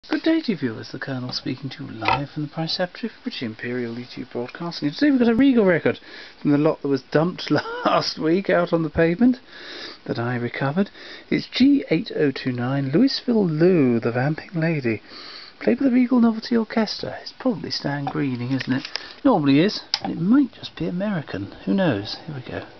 Good day to you viewers, the Colonel speaking to you live from the Preceptory for British Imperial YouTube Broadcasting. And today we've got a Regal record from the lot that was dumped last week out on the pavement that I recovered. It's G8029 Louisville Lou, the Vamping Lady, played by the Regal Novelty Orchestra. It's probably Stan Greening, isn't it? Normally is, and it might just be American. Who knows? Here we go.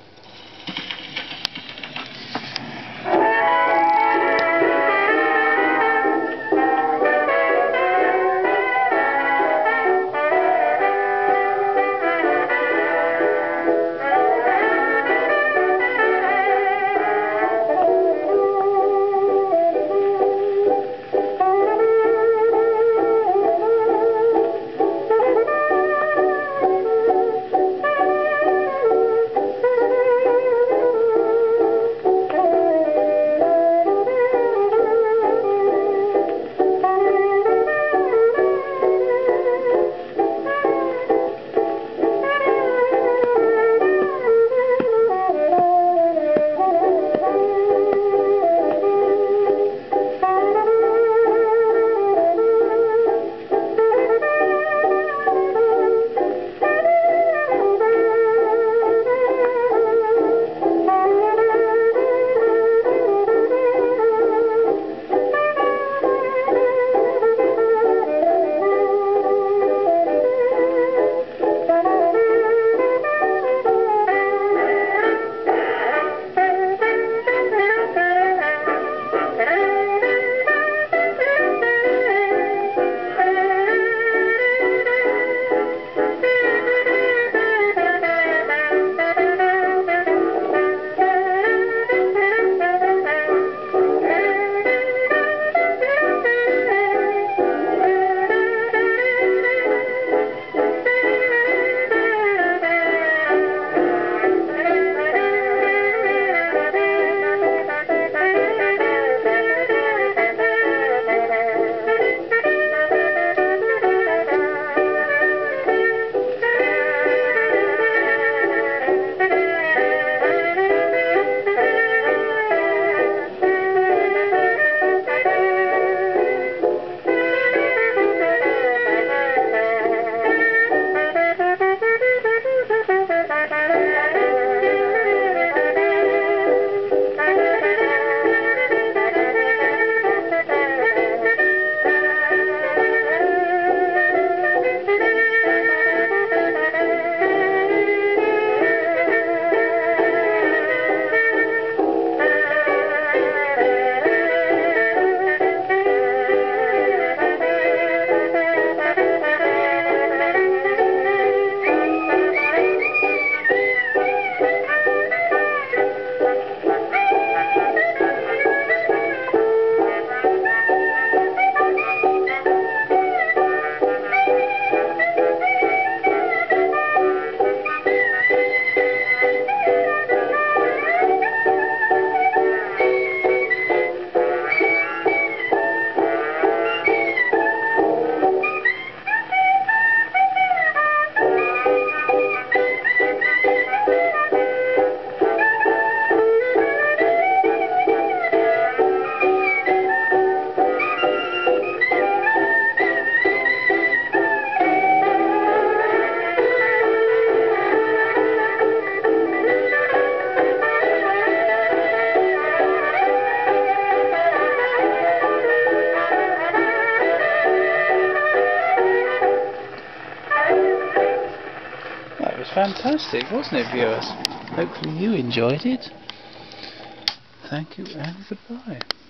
That was fantastic, wasn't it, viewers? Hopefully you enjoyed it. Thank you and goodbye.